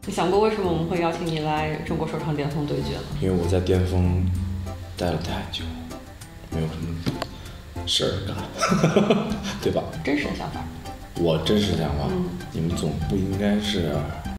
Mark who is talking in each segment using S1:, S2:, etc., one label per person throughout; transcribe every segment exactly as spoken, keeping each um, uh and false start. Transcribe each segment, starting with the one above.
S1: 你想过为什么我们会邀请你来中国说唱巅峰对决吗？
S2: 因为我在巅峰待了太久，没有什么事儿干，对吧？
S1: 真实的想法。
S2: 我真实想法，
S1: 嗯、
S2: 你们总不应该是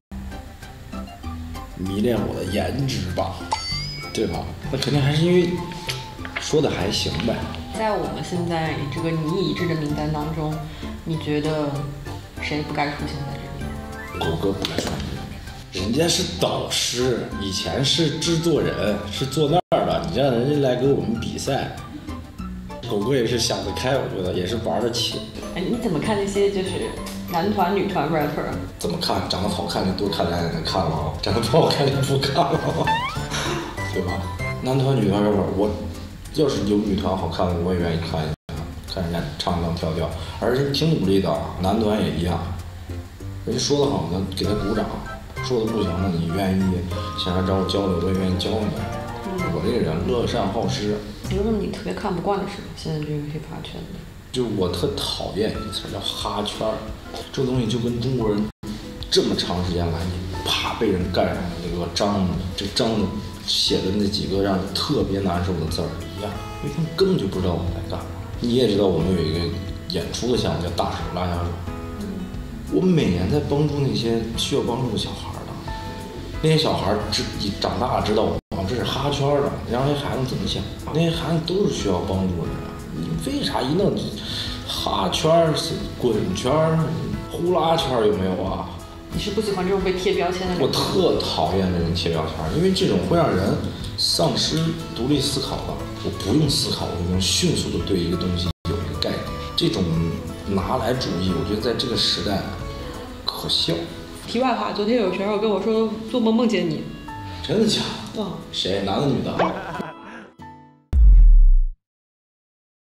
S2: 迷恋我的颜值吧？对吧？那肯定还是因为说的还行呗。
S1: 在我们现在这个你已知的名单当中，你觉得谁不该出现在这里？
S2: 狗哥不该出现在这里，人家是导师，以前是制作人，是坐那儿的，你让人家来跟我们比赛，狗哥也是想得开，我觉得也是玩得起。
S1: 哎，你怎么看那些就是男团、女团 rapper？
S2: 怎么看？长得好看就多看两眼就看了啊，长得不好看就不看了，对吧？男团、女团 rapper， 我要是有女团好看的，我也愿意看一下，看人家唱唱跳跳，而且挺努力的。男团也一样，人家说的好呢，给他鼓掌；说的不行呢，你愿意想要找我交流，我也愿意教你。嗯、我这个人乐善好施。
S1: 有什么你特别看不惯的事吗？现在这个 hiphop 圈子，
S2: 就我特讨厌一个词叫哈圈儿，这个东西就跟中国人这么长时间来，你啪被人干上了这个章的，这章的写的那几个让你特别难受的字儿一样，因为他们根本就不知道我在干嘛。你也知道我们有一个演出的项目叫大手拉小手，我们每年在帮助那些需要帮助的小孩的，那些小孩知长大知道我这是哈圈的，然后那些孩子怎么想？那些孩子都是需要帮助的人，你为啥一弄哈圈、滚圈、呼啦圈有没有啊？
S1: 你是不喜欢这种被贴标签的人？
S2: 我特讨厌这种贴标签，因为这种会让人丧失独立思考的。我不用思考，我能迅速的对一个东西有一个概念。这种拿来主义，我觉得在这个时代可笑。
S1: 题外话，昨天有学友跟我说做梦梦见你。
S2: 真的假的？
S1: 嗯，
S2: 谁？男的女的？